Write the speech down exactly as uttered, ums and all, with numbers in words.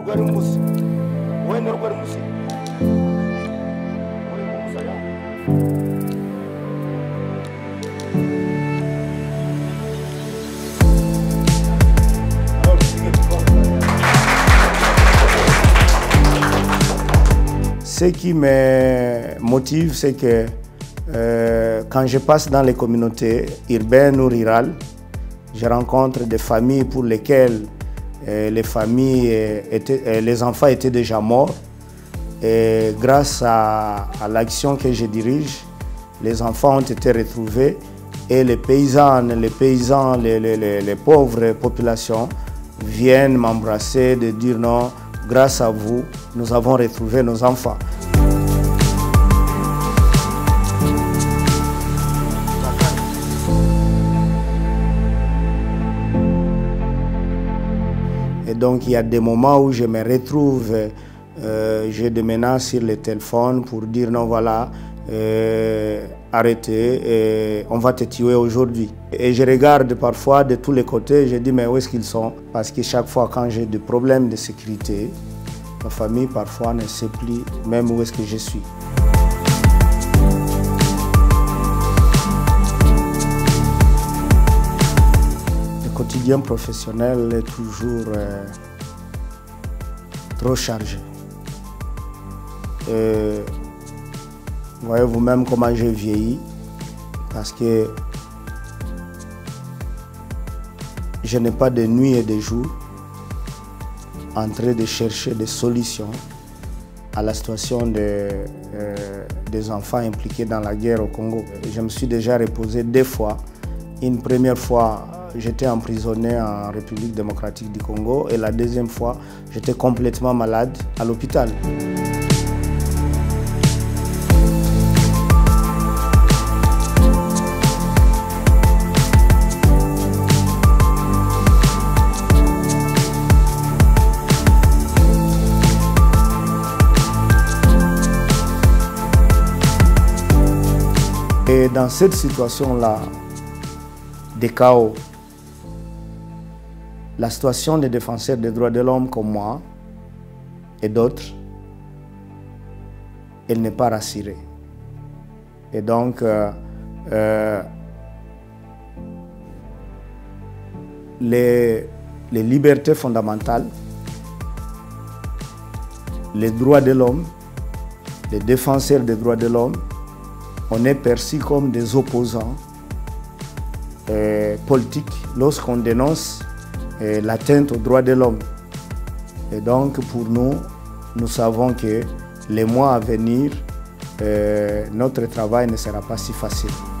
Ce qui me motive, c'est que euh, quand je passe dans les communautés urbaines ou rurales, je rencontre des familles pour lesquelles euh, les, familles, euh, étaient, euh, les enfants étaient déjà morts. Et grâce à, à l'action que je dirige, les enfants ont été retrouvés et les paysannes, les paysans, les, les, les, les pauvres populations viennent m'embrasser, de dire non, grâce à vous, nous avons retrouvé nos enfants. Et donc il y a des moments où je me retrouve, euh, j'ai des menaces sur le téléphone pour dire non voilà, euh, arrêtez, et on va te tuer aujourd'hui. Et je regarde parfois de tous les côtés, je dis mais où est-ce qu'ils sont? Parce que chaque fois quand j'ai des problèmes de sécurité, ma famille parfois ne sait plus même où est-ce que je suis. Le quotidien professionnel est toujours euh, trop chargé. Et vous voyez vous-même comment j'ai vieilli, parce que je n'ai pas de nuit et de jour en train de chercher des solutions à la situation de, euh, des enfants impliqués dans la guerre au Congo. Je me suis déjà reposé deux fois. Une première fois, j'étais emprisonné en République démocratique du Congo, et la deuxième fois, j'étais complètement malade à l'hôpital. Et dans cette situation-là, de chaos, la situation des défenseurs des droits de l'homme comme moi et d'autres, elle n'est pas rassurée. Et donc, euh, euh, les, les libertés fondamentales, les droits de l'homme, les défenseurs des droits de l'homme, on est perçus comme des opposants euh, politiques lorsqu'on dénonce euh, l'atteinte aux droits de l'homme. Et donc pour nous, nous savons que les mois à venir, euh, notre travail ne sera pas si facile.